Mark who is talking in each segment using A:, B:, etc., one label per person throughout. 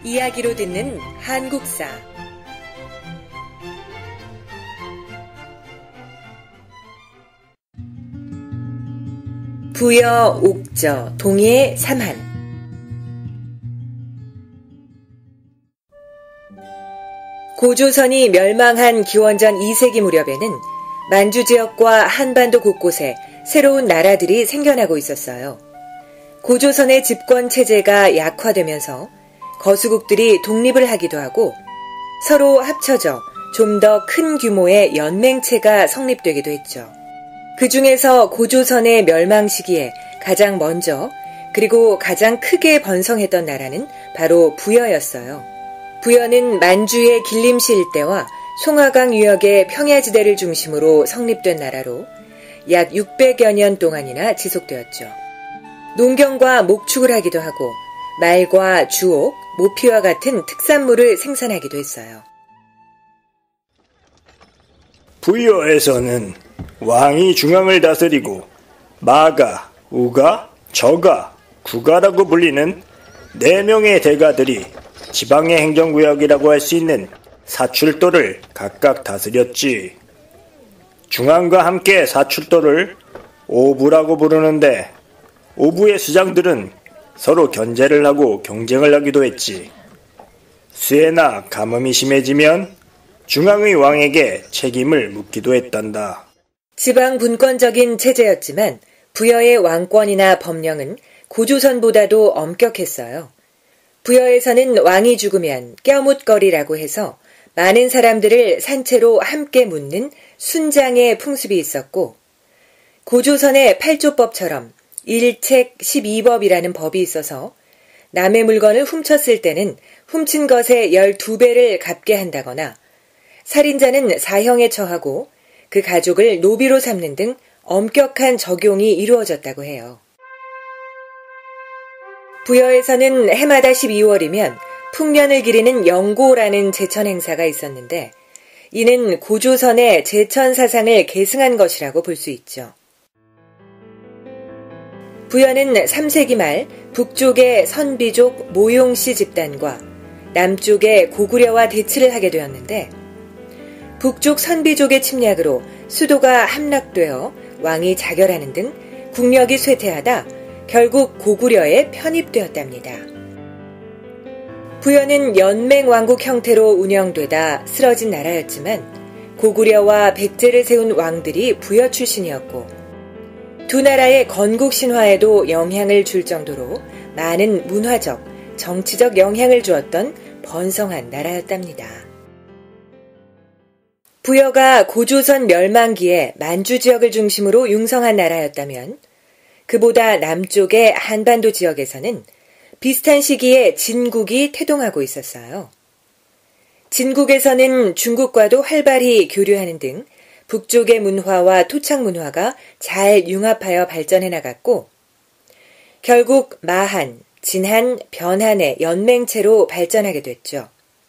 A: 이야기로 듣는 한국사. 부여, 옥저, 동해, 삼한. 고조선이 멸망한 기원전 2세기 무렵에는 만주 지역과 한반도 곳곳에 새로운 나라들이 생겨나고 있었어요. 고조선의 집권 체제가 약화되면서 거수국들이 독립을 하기도 하고 서로 합쳐져 좀 더 큰 규모의 연맹체가 성립되기도 했죠. 그 중에서 고조선의 멸망 시기에 가장 먼저 그리고 가장 크게 번성했던 나라는 바로 부여였어요. 부여는 만주의 길림시 일대와 송화강 유역의 평야지대를 중심으로 성립된 나라로 약 600여 년 동안이나 지속되었죠. 농경과 목축을 하기도 하고 말과 주옥, 모피와 같은 특산물을 생산하기도 했어요.
B: 부여에서는 왕이 중앙을 다스리고 마가, 우가, 저가, 구가라고 불리는 4명의 대가들이 지방의 행정구역이라고 할 수 있는 사출도를 각각 다스렸지. 중앙과 함께 사출도를 오부라고 부르는데 오부의 수장들은 서로 견제를 하고 경쟁을 하기도 했지. 수해나 가뭄이 심해지면 중앙의 왕에게 책임을 묻기도 했단다.
A: 지방 분권적인 체제였지만 부여의 왕권이나 법령은 고조선보다도 엄격했어요. 부여에서는 왕이 죽으면 껴묻거리라고 해서 많은 사람들을 산채로 함께 묻는 순장의 풍습이 있었고, 고조선의 8조법처럼 일책 12법이라는 법이 있어서 남의 물건을 훔쳤을 때는 훔친 것의 12배를 갚게 한다거나 살인자는 사형에 처하고 그 가족을 노비로 삼는 등 엄격한 적용이 이루어졌다고 해요. 부여에서는 해마다 12월이면 풍년을 기리는 영고라는 제천 행사가 있었는데 이는 고조선의 제천 사상을 계승한 것이라고 볼 수 있죠. 부여는 3세기 말 북쪽의 선비족 모용씨 집단과 남쪽의 고구려와 대치를 하게 되었는데 북쪽 선비족의 침략으로 수도가 함락되어 왕이 자결하는 등 국력이 쇠퇴하다 결국 고구려에 편입되었답니다. 부여는 연맹왕국 형태로 운영되다 쓰러진 나라였지만 고구려와 백제를 세운 왕들이 부여 출신이었고 두 나라의 건국 신화에도 영향을 줄 정도로 많은 문화적, 정치적 영향을 주었던 번성한 나라였답니다. 부여가 고조선 멸망기에 만주 지역을 중심으로 융성한 나라였다면 그보다 남쪽의 한반도 지역에서는 비슷한 시기에 진국이 태동하고 있었어요. 진국에서는 중국과도 활발히 교류하는 등 북쪽의 문화와 토착 문화가 잘 융합하여 발전해 나갔고 결국 마한, 진한, 변한의 연맹체로 발전하게 됐죠.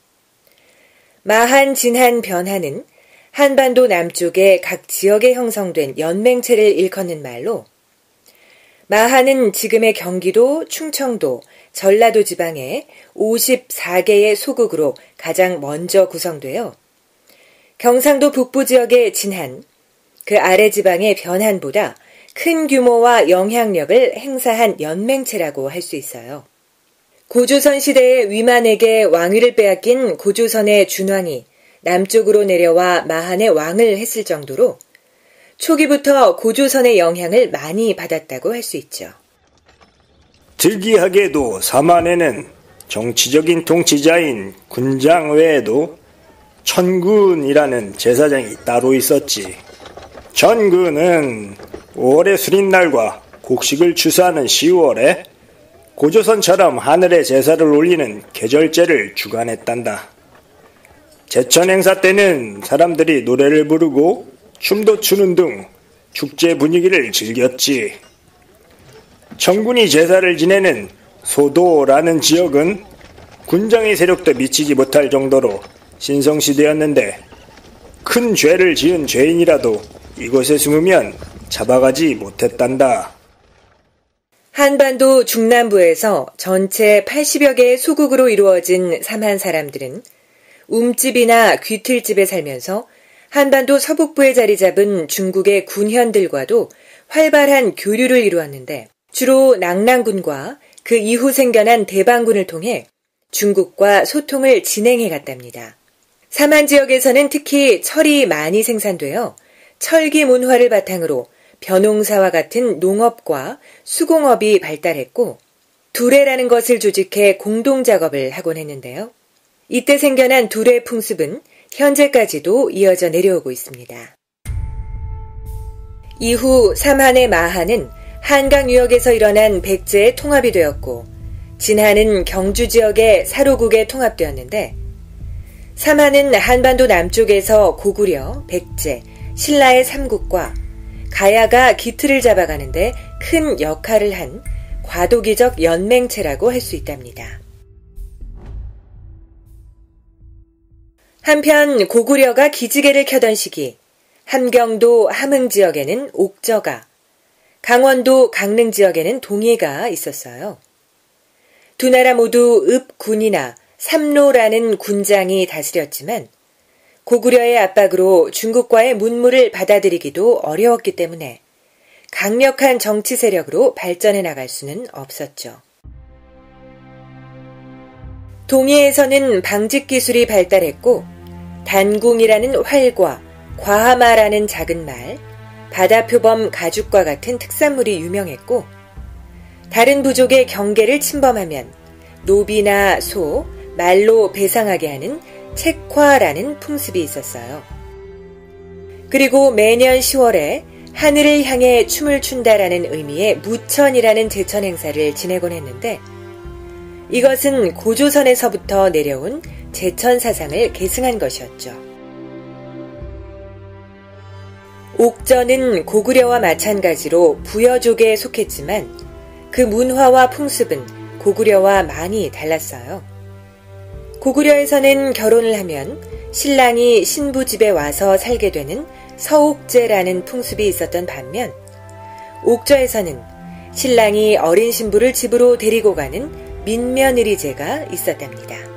A: 마한, 진한, 변한은 한반도 남쪽의 각 지역에 형성된 연맹체를 일컫는 말로 마한은 지금의 경기도, 충청도, 전라도 지방의 54개의 소국으로 가장 먼저 구성되어 경상도 북부 지역의 진한, 그 아래 지방의 변한보다 큰 규모와 영향력을 행사한 연맹체라고 할 수 있어요. 고조선 시대의 위만에게 왕위를 빼앗긴 고조선의 준왕이 남쪽으로 내려와 마한의 왕을 했을 정도로 초기부터 고조선의 영향을 많이 받았다고 할 수 있죠.
B: 특이하게도 삼한에는 정치적인 통치자인 군장 외에도 천군이라는 제사장이 따로 있었지. 천군은 5월의 수린날과 곡식을 추수하는 10월에 고조선처럼 하늘에 제사를 올리는 계절제를 주관했단다. 제천 행사 때는 사람들이 노래를 부르고 춤도 추는 등 축제 분위기를 즐겼지. 천군이 제사를 지내는 소도라는 지역은 군장의 세력도 미치지 못할 정도로 신성시대였는데 큰 죄를 지은 죄인이라도 이곳에 숨으면 잡아가지 못했단다.
A: 한반도 중남부에서 전체 80여 개의 소국으로 이루어진 삼한 사람들은 움집이나 귀틀집에 살면서 한반도 서북부에 자리 잡은 중국의 군현들과도 활발한 교류를 이루었는데 주로 낭랑군과 그 이후 생겨난 대방군을 통해 중국과 소통을 진행해 갔답니다. 삼한 지역에서는 특히 철이 많이 생산되어 철기 문화를 바탕으로 벼농사와 같은 농업과 수공업이 발달했고 두레라는 것을 조직해 공동작업을 하곤 했는데요. 이때 생겨난 두레 풍습은 현재까지도 이어져 내려오고 있습니다. 이후 삼한의 마한은 한강 유역에서 일어난 백제의 통합이 되었고 진한은 경주 지역의 사로국에 통합되었는데 삼한은 한반도 남쪽에서 고구려, 백제, 신라의 삼국과 가야가 기틀을 잡아가는데 큰 역할을 한 과도기적 연맹체라고 할 수 있답니다. 한편 고구려가 기지개를 켜던 시기 함경도 함흥 지역에는 옥저가, 강원도 강릉 지역에는 동해가 있었어요. 두 나라 모두 읍군이나 삼로라는 군장이 다스렸지만 고구려의 압박으로 중국과의 문물을 받아들이기도 어려웠기 때문에 강력한 정치 세력으로 발전해 나갈 수는 없었죠. 동해에서는 방직 기술이 발달했고 단궁이라는 활과 과하마라는 작은 말, 바다표범 가죽과 같은 특산물이 유명했고 다른 부족의 경계를 침범하면 노비나 소, 말로 배상하게 하는 책화라는 풍습이 있었어요. 그리고 매년 10월에 하늘을 향해 춤을 춘다라는 의미의 무천이라는 제천 행사를 지내곤 했는데 이것은 고조선에서부터 내려온 제천 사상을 계승한 것이었죠. 옥저는 고구려와 마찬가지로 부여족에 속했지만 그 문화와 풍습은 고구려와 많이 달랐어요. 고구려에서는 결혼을 하면 신랑이 신부 집에 와서 살게 되는 서옥제라는 풍습이 있었던 반면 옥저에서는 신랑이 어린 신부를 집으로 데리고 가는 민며느리제가 있었답니다.